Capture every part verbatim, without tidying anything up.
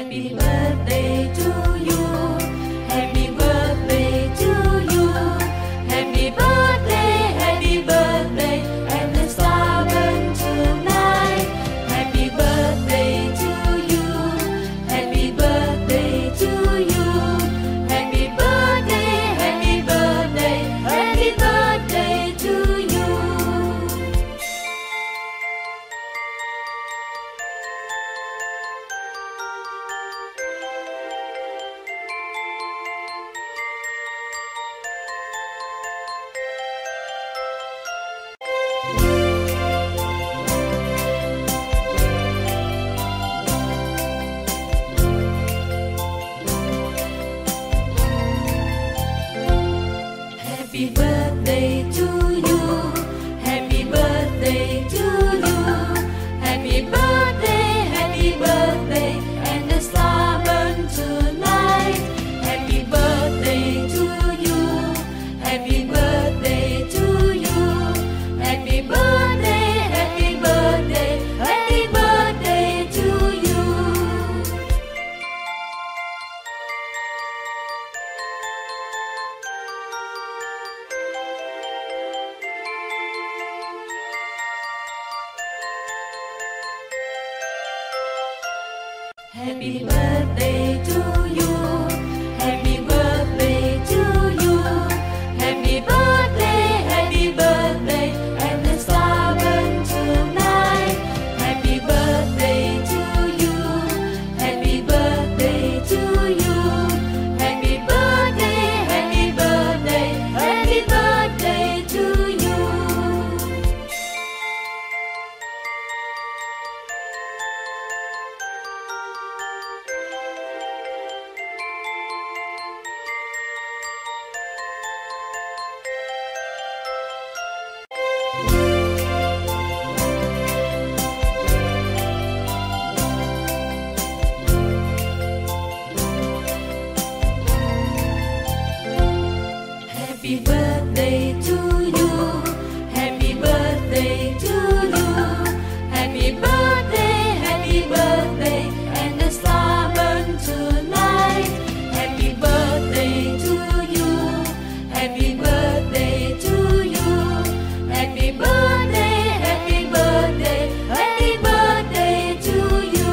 Happy birthday to you. Happy birthday to you. Happy birthday, happy birthday, and the star burn tonight. Happy birthday to you. Happy birthday to you. Happy birthday, happy birthday, happy birthday to you. Happy birthday to you. Happy birthday to you. Happy birthday, happy birthday, and the star burn tonight. Happy birthday to you. Happy birthday to you. Happy birthday, happy birthday, happy birthday to you.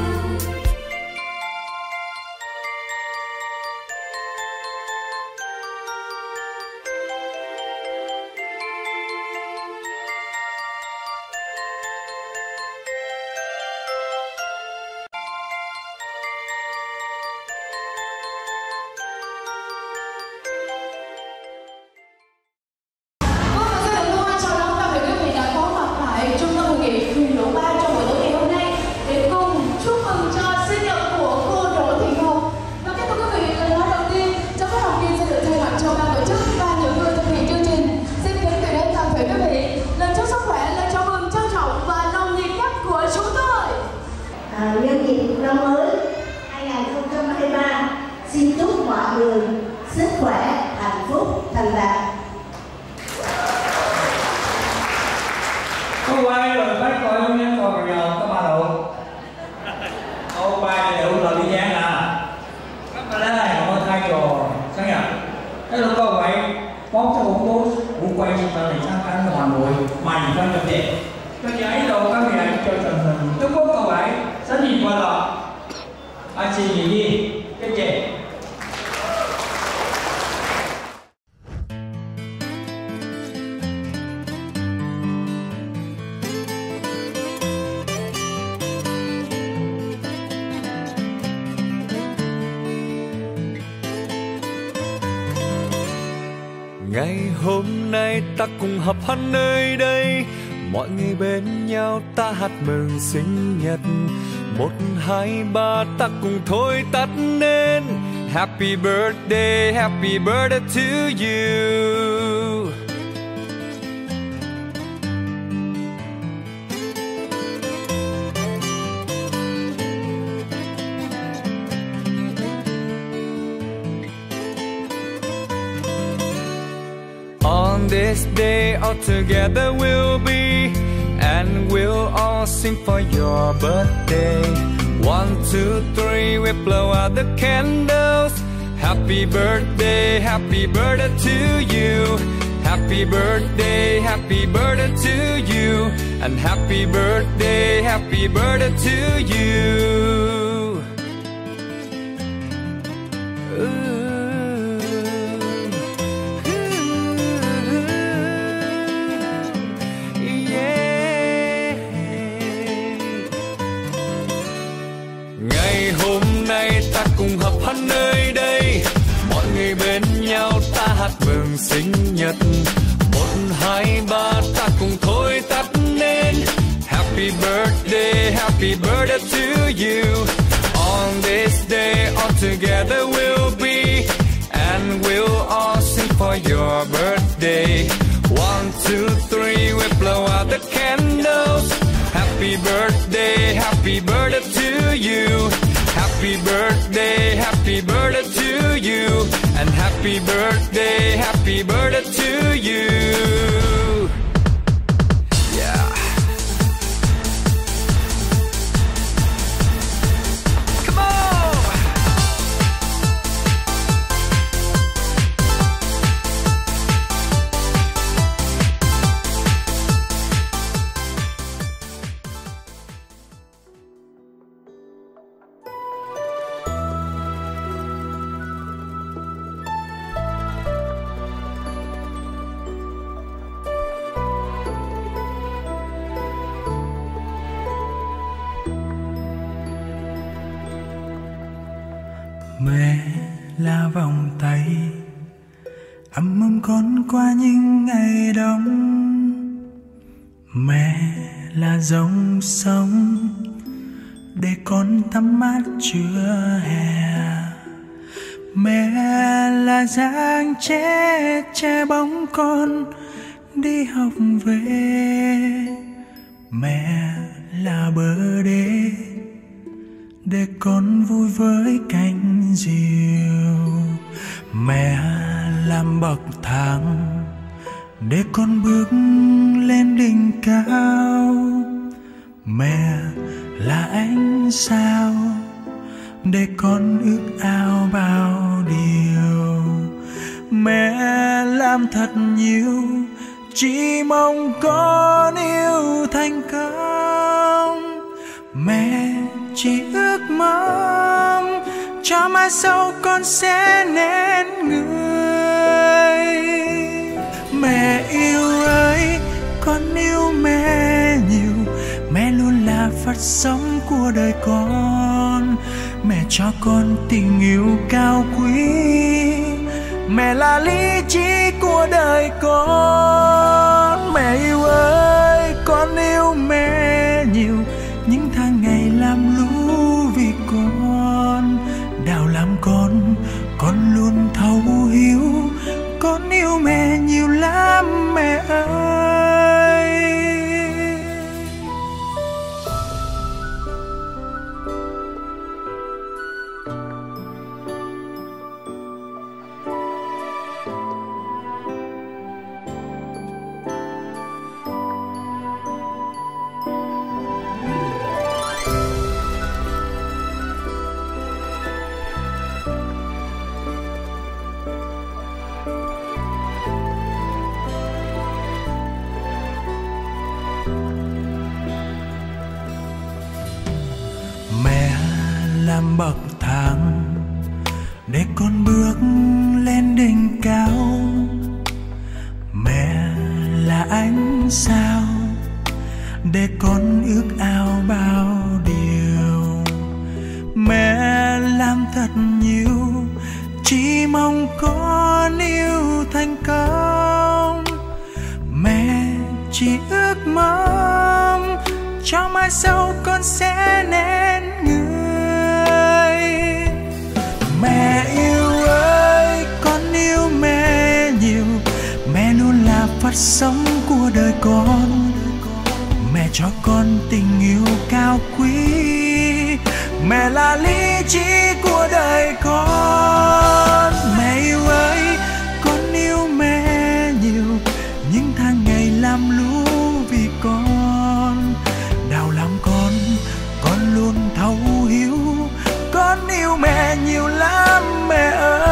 À, nhân dịp năm mới hai không hai ba, xin chúc mọi người sức khỏe, hạnh phúc, thành đạt. Có quay rồi bác coi không nhé, coi rồi có ba độ. Ô ba đều là đi dáng à. Các bạn đây, họ thay rồi. Sao nhỉ? Cái lúc có quay, bóp cho một bố, muốn quay cho ta này sang cánh Hà Nội, mày cho cho đẹp. Cho giấy đồ các vị cho trần hình. Chúc phúc các bạn. Sinh nhật快樂，阿志怡怡，謝謝。 Ngày hôm nay ta cùng họp hắn nơi đây, mọi người bên nhau ta hát mừng sinh nhật. Một hai ba ta cùng thôi tắt nên Happy birthday, happy birthday to you. On this day all together we'll be, and we'll all sing for your birthday. One, two, three, we blow out the candles. Happy birthday, happy birthday to you. Happy birthday, happy birthday to you. And happy birthday, happy birthday to you. Ooh. Ngày hôm nay ta cùng hợp hát nơi đây, mọi người bên nhau ta hát mừng sinh nhật. Một hai ba ta cùng thôi tắt nên Happy birthday, happy birthday to you. On this day all together we'll be, and we'll all sing for your birthday. One, two, three, we blow out the candles. Happy birthday, happy birthday to you. Happy birthday, happy birthday to you. And happy birthday, happy birthday to you. Yeah. Come on. Mẹ là vòng tay ấm ấm con qua những ngày đông. Mẹ là dòng sông để con tắm mát trưa hè. Mẹ là dáng che che bóng con đi học về. Mẹ là bờ đê để con vui với cánh diều. Mẹ làm bậc thang để con bước lên đỉnh cao. Mẹ là ánh sao để con ước ao bao điều. Mẹ làm thật nhiều chỉ mong con yêu thành công. Mẹ chỉ ước mong cho mai sau con sẽ nên người. Mẹ yêu ơi, con yêu mẹ nhiều. Mẹ luôn là phát sống của đời con. Mẹ cho con tình yêu cao quý. Mẹ là lý trí của đời con. Mẹ yêu ơi, con yêu mẹ nhiều. Những tháng ngày làm lũ vì con, đau làm con, con luôn thấu hiểu. Con yêu mẹ nhiều lắm mẹ ơi. Làm bậc thang để con bước lên đỉnh cao. Mẹ là ánh sao để con ước ao bao điều. Mẹ làm thật nhiều chỉ mong con yêu thành công. Mẹ chỉ ước mong cho mai sau con sẽ nên người. Mẹ yêu ơi, con yêu mẹ nhiều. Mẹ luôn là phát sống của đời con. Mẹ cho con tình yêu cao quý. Mẹ là lý trí của đời con. Mẹ yêu ơi, con yêu mẹ nhiều. Những tháng ngày làm lũ vì con, đau làm con, con luôn thấu hiểu. mẹ nhiều lắm mẹ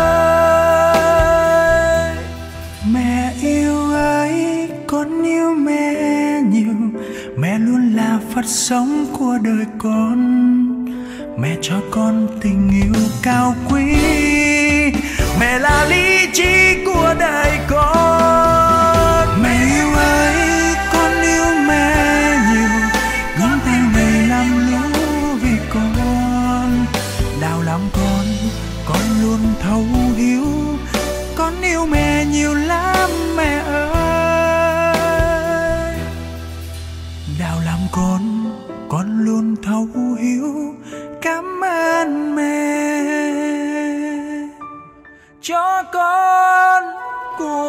ơi. Mẹ yêu ơi, con yêu mẹ nhiều. Mẹ luôn là phát sóng của đời con. Mẹ cho con tình yêu cao quý. Mẹ là lý trí của đời con. Mẹ yêu ơi, con yêu mẹ nhiều. Những tay mẹ làm lũ vì con. Đau lắm con, con luôn thấu hiểu. Con yêu mẹ nhiều lắm mẹ ơi. Đau lắm con, con luôn thấu hiểu. Cảm ơn mẹ cho con cuộc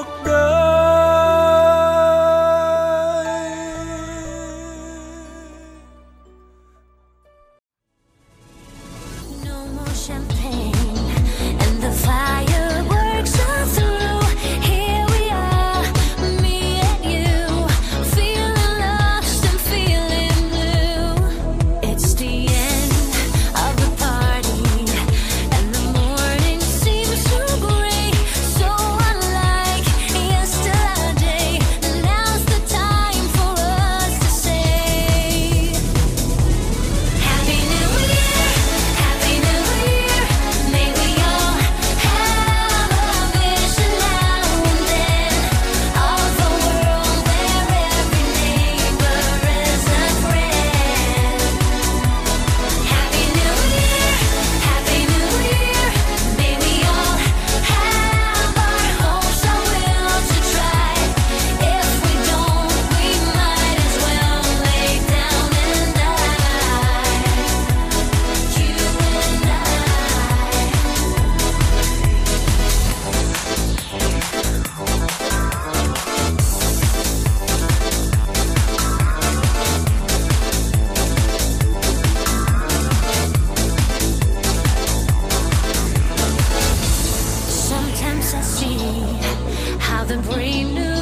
đời. No more champagne and the fireworks are through. Here we are, me and you, feeling lost and feeling blue. It's the end of the party and the morning seems so gray, so unlike yesterday. Now's the time for us to say Happy New Year, Happy New Year. May we all have a vision now and then of a world where every neighbor is a friend. Happy New Year, Happy New Year. May we all have our hopes, our will to try. If we don't, we might as well lay down and die. You and I. Sometimes I see how the brave new